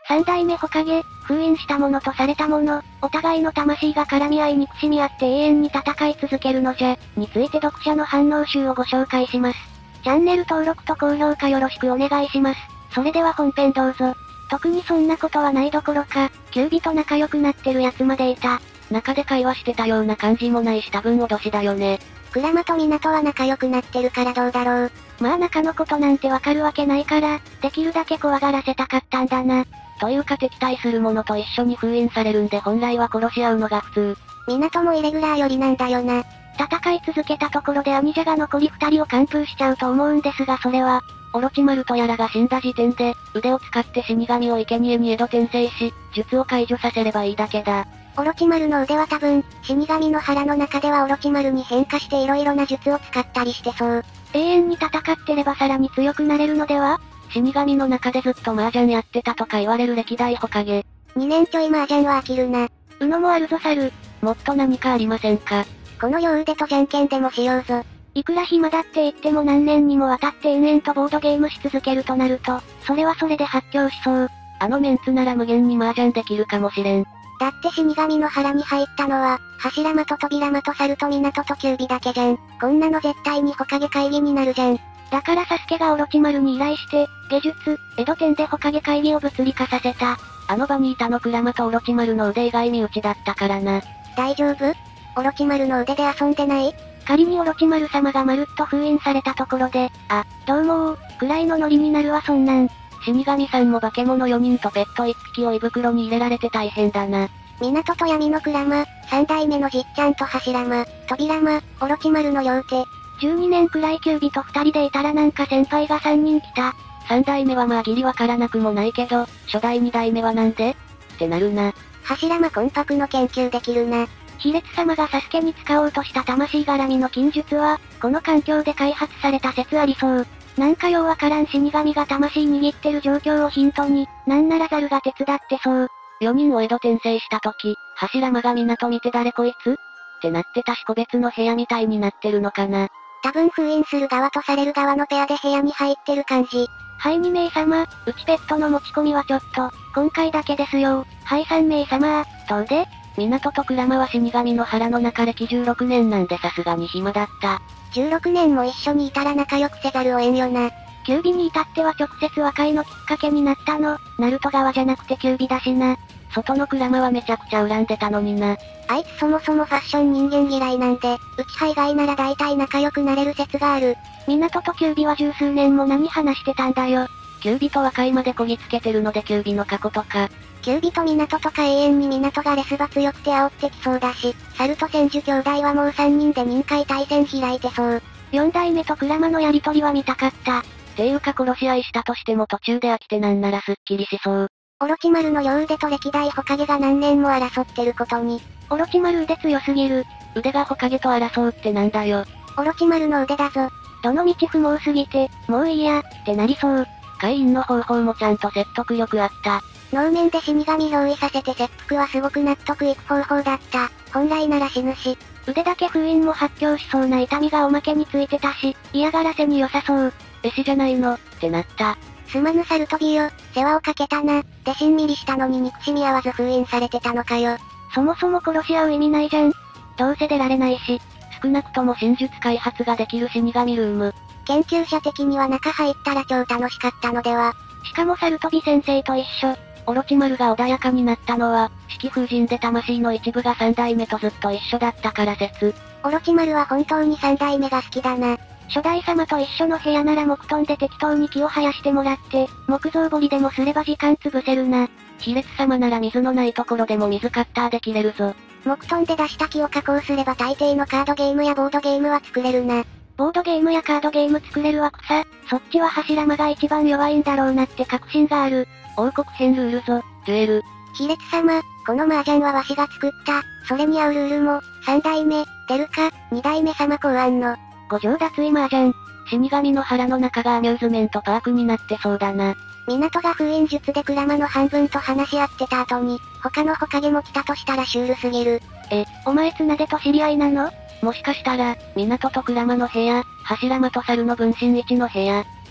三代目火影、封印したものとされたもの、お互いの魂が絡み合い憎しみ合って永遠に戦い続けるのじゃ、について読者の反応集をご紹介します。チャンネル登録と高評価よろしくお願いします。それでは本編どうぞ。特にそんなことはないどころか、キュービと仲良くなってるやつまでいた。 中で会話してたような感じもないし多分脅しだよね。 鞍馬と港は仲良くなってるからどうだろう。 まあ中のことなんてわかるわけないから、できるだけ怖がらせたかったんだな。 というか敵対する者と一緒に封印されるんで本来は殺し合うのが普通。 港もイレギュラー寄りなんだよな。 戦い続けたところで兄者が残り2人を完封しちゃうと思うんですがそれは、 オロチマルとやらが死んだ時点で、腕を使って死神を生贄に江戸転生し、術を解除させればいいだけだ。 オロチマルの腕は多分、死神の腹の中ではオロチマルに変化して色々な術を使ったりしてそう。 永遠に戦ってればさらに強くなれるのでは？ 死神の中でずっと麻雀やってたとか言われる歴代火影。 2年ちょい麻雀は飽きるな。 UNOもあるぞ猿。 もっと何かありませんか？ この両腕とじゃんけんでもしようぞ。 いくら暇だって言っても何年にもわたって延々とボードゲームし続けるとなると、それはそれで発狂しそう。 あのメンツなら無限に麻雀できるかもしれん。 だって死神の腹に入ったのは、柱間と扉間と猿と港とキュービだけじゃん。こんなの絶対に火影会議になるじゃん。 だからサスケがオロチマルに依頼して、下術、江戸天で火影会議を物理化させた。 あの場にいたの鞍馬とオロチマルの腕以外身内だったからな。 大丈夫？オロチマルの腕で遊んでない？ 仮にオロチマル様がまるっと封印されたところで、どうもくらいのノリになるわそんなん。 死神さんも化け物4人とペット1匹を胃袋に入れられて大変だな。 港と闇の鞍馬、三代目のじっちゃんと柱間、扉間、オロチマルの両手。 12年くらいキュービと2人でいたらなんか先輩が3人来た。 3代目はまあギリわからなくもないけど、初代2代目はなんでってなるな。 柱間魂魄の研究できるな。 卑劣様がサスケに使おうとした魂絡みの禁術は、この環境で開発された説ありそう。なんかようわからん死神が魂握ってる状況をヒントに、なんならザルが手伝ってそう。 4人を江戸転生した時、柱間が港見て誰こいつってなってたし個別の部屋みたいになってるのかな。 多分封印する側とされる側のペアで部屋に入ってる感じ。 はい2名様、うちペットの持ち込みはちょっと、今回だけですよ。はい3名様、どうで？ 港と鞍馬は死神の腹の中歴16年なんでさすがに暇だった。 16年も一緒にいたら仲良くせざるを得んよな。 キュービに至っては直接和解のきっかけになったの。ナルト側じゃなくてキュービだしな。 外の鞍馬はめちゃくちゃ恨んでたのにな。 あいつそもそもファッション人間嫌いなんで、うち派以外なら大体仲良くなれる説がある。 港とキュービは十数年も何話してたんだよ。 キュービと和解までこぎつけてるのでキュービの過去とか。 キュービと港とか永遠に港がレスバ強くて煽ってきそうだし、猿と千住兄弟はもう3人で任界対戦開いてそう。 4代目と鞍馬のやりとりは見たかった。 ていうか殺し合いしたとしても途中で飽きてなんならすっきりしそう。 オロチマルの両腕と歴代火影が何年も争ってることに。 オロチマル腕強すぎる。 腕が火影と争うってなんだよ。 オロチマルの腕だぞ。 どの道不毛すぎて、もういいや、ってなりそう。 会員の方法もちゃんと説得力あった。 能面で死神憑依させて切腹はすごく納得いく方法だった。本来なら死ぬし。 腕だけ封印も発狂しそうな痛みがおまけについてたし、嫌がらせに良さそう。 絵師じゃないの、ってなった。 すまぬサルトビよ、世話をかけたな。でしんみりしたのに憎しみ合わず封印されてたのかよ。 そもそも殺し合う意味ないじゃん。どうせ出られないし。 少なくとも真術開発ができる死神ルーム。 研究者的には中入ったら超楽しかったのでは。 しかもサルトビ先生と一緒。 オロチマルが穏やかになったのは、四季封神で魂の一部が3代目とずっと一緒だったから説。 オロチマルは本当に3代目が好きだな。 初代様と一緒の部屋なら木遁で適当に木を生やしてもらって、木造彫りでもすれば時間潰せるな。 卑劣様なら水のないところでも水カッターで切れるぞ。 木遁で出した木を加工すれば大抵のカードゲームやボードゲームは作れるな。 ボードゲームやカードゲーム作れるわ草。そっちは柱間が一番弱いんだろうなって確信がある。 王国編ルールぞ、デュエル。 卑劣様、この麻雀はわしが作った。それに合うルールも、3代目、出るか、2代目様考案の。 五条脱衣麻雀。死神の腹の中がアミューズメントパークになってそうだな。 港が封印術で鞍馬の半分と話し合ってた後に、他の火影も来たとしたらシュールすぎる。 お前綱手と知り合いなの？ もしかしたら、港と鞍馬の部屋、柱間と猿の分身1の部屋。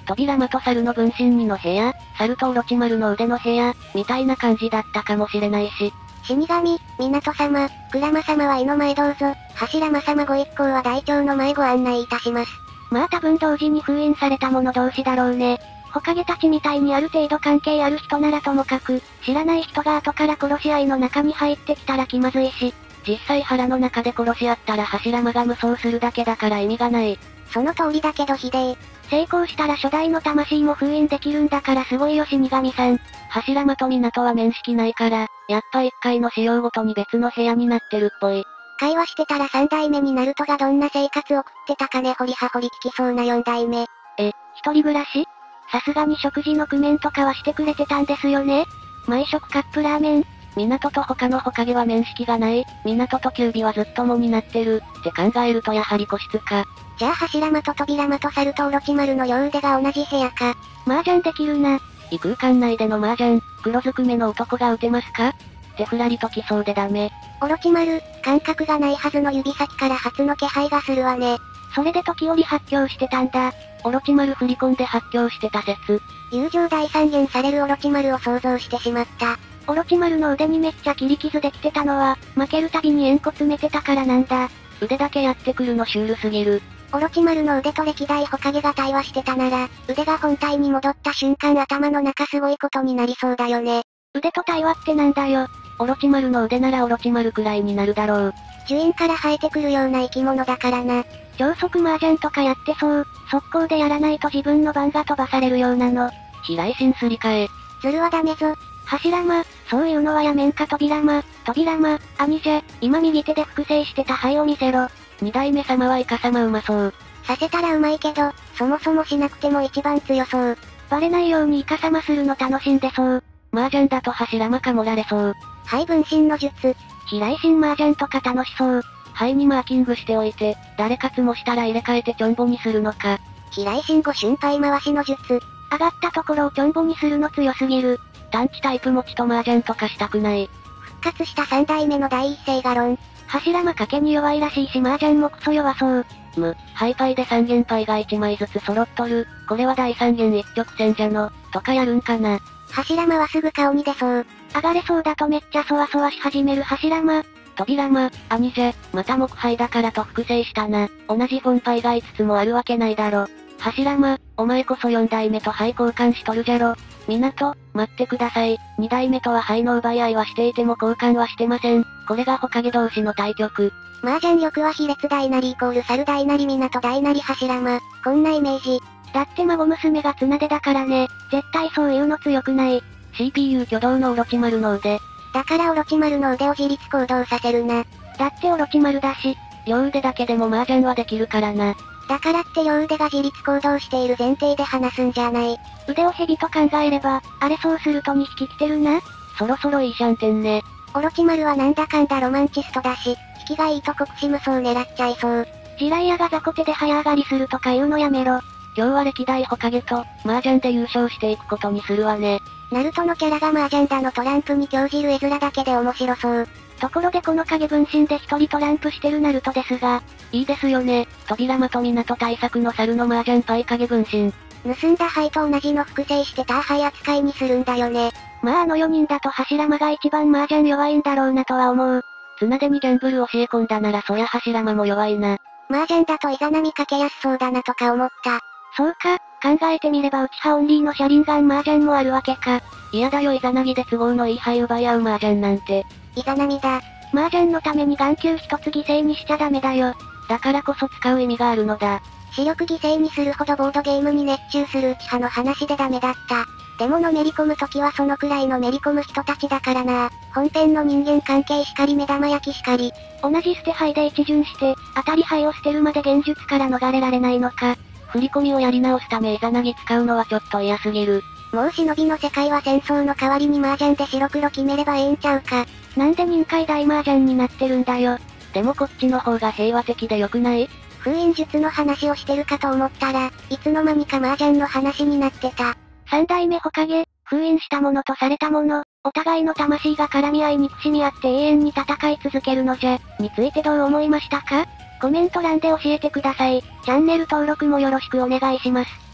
扉間と猿の分身2の部屋、猿とオロチマルの腕の部屋、みたいな感じだったかもしれないし。 死神、港様、鞍馬様は井の前どうぞ、柱間様ご一行は台帳の前ご案内いたします。 まあ多分同時に封印された者同士だろうね。火影たちみたいにある程度関係ある人ならともかく、知らない人が後から殺し合いの中に入ってきたら気まずいし、 実際腹の中で殺し合ったら柱間が無双するだけだから意味がない。 その通りだけどひでえ。 成功したら初代の魂も封印できるんだからすごいよ死神さん。 柱間と港は面識ないから、やっぱ一回の使用ごとに別の部屋になってるっぽい。 会話してたら3代目にナルトがどんな生活を送ってたかね掘り葉掘り聞きそうな4代目。 一人暮らし？さすがに食事の工面とかはしてくれてたんですよね？毎食カップラーメン。 港と他の火影は面識がない、港と九尾はずっともになってる、って考えるとやはり個室か。 じゃあ柱間と扉間と猿とオロチマルの両腕が同じ部屋か。 麻雀できるな。 異空間内での麻雀、黒ずくめの男が打てますか？ってふらりと来そうでダメ。 オロチマル、感覚がないはずの指先から初の気配がするわね。 それで時折発狂してたんだ。 オロチマル振り込んで発狂してた説。 友情大三元されるオロチマルを想像してしまった。 オロチマルの腕にめっちゃ切り傷できてたのは、負けるたびに円骨めてたからなんだ。 腕だけやってくるのシュールすぎる。 オロチマルの腕と歴代火影が対話してたなら、腕が本体に戻った瞬間頭の中すごいことになりそうだよね。 腕と対話ってなんだよ。 オロチマルの腕ならオロチマルくらいになるだろう。 樹院から生えてくるような生き物だからな。 超速麻雀とかやってそう。速攻でやらないと自分の番が飛ばされるようなの。 飛来神すり替え。 ズルはダメぞ。 柱間、そういうのはやめんか扉間、兄者、今右手で複製してた牌を見せろ。 二代目様はイカ様うまそう。 させたらうまいけど、そもそもしなくても一番強そう。 バレないようにイカ様するの楽しんでそう。 麻雀だと柱間かもられそう。 はい分身の術。 飛来神麻雀とか楽しそう。 肺にマーキングしておいて、誰かつもしたら入れ替えてちょんぼにするのか。 飛来神5瞬杯回しの術。 上がったところをちょんぼにするの強すぎる。 探知タイプ持ちと麻雀とかしたくない。 復活した3代目の第一声が論。 柱間賭けに弱いらしいし麻雀もクソ弱そう。 ハイパイで三元パイが1枚ずつ揃っとる。これは第三元一直線じゃの、とかやるんかな。 柱間はすぐ顔に出そう。 上がれそうだとめっちゃそわそわし始める柱間。 扉間、兄者、また木牌だからと複製したな。同じ本牌が5つもあるわけないだろ。柱間、お前こそ4代目と牌交換しとるじゃろ。港、待ってください。2代目とは牌の奪い合いはしていても交換はしてません。これが火影同士の対局。 麻雀力は比列大なりイコール猿大なり港大なり柱間。こんなイメージ。 だって孫娘が綱手だからね。絶対そういうの強くない。 CPU 挙動のオロチマルの腕。 だからオロチマルの腕を自立行動させるな。 だってオロチマルだし。 両腕だけでも麻雀はできるからな。 だからって両腕が自立行動している前提で話すんじゃない。 腕を蛇と考えれば、あれそうすると2匹来てるな。 そろそろいいシャンテンね。 オロチマルはなんだかんだロマンチストだし、引きがいいと国士無双狙っちゃいそう。 地雷屋が雑魚手で早上がりするとか言うのやめろ。 今日は歴代火影と、麻雀で優勝していくことにするわね。 ナルトのキャラが麻雀だのトランプに興じる絵面だけで面白そう。 ところでこの影分身で一人トランプしてるナルトですが、 いいですよね。扉間と港対策の猿の麻雀パイ影分身。 盗んだ灰と同じの複製してターハイ扱いにするんだよね。 まあ4人だと柱間が一番麻雀弱いんだろうなとは思う。 綱手にギャンブル教え込んだならそりゃ柱間も弱いな。 麻雀だとイザナミかけやすそうだなとか思った。 そうか、考えてみれば内派オンリーの車輪ガン麻雀もあるわけか。 嫌だよイザナギで都合のいい牌奪い合う麻雀なんて。 イザナミだ。 麻雀のために眼球一つ犠牲にしちゃダメだよ。 だからこそ使う意味があるのだ。 視力犠牲にするほどボードゲームに熱中する内派の話でダメだった。でものめり込む時はそのくらいのめり込む人たちだからな。本編の人間関係しかり目玉焼きしかり。 同じ捨て牌で一巡して、当たり牌を捨てるまで現術から逃れられないのか。 振り込みをやり直すためイザナギ使うのはちょっと嫌すぎる。 もう忍びの世界は戦争の代わりに麻雀で白黒決めればええんちゃうか。 なんで任界大麻雀になってるんだよ。 でもこっちの方が平和的でよくない？ 封印術の話をしてるかと思ったら、いつの間にか麻雀の話になってた。 三代目火影、封印したものとされたもの、お互いの魂が絡み合い憎しみ合って永遠に戦い続けるのじゃ、についてどう思いましたか？コメント欄で教えてください。チャンネル登録もよろしくお願いします。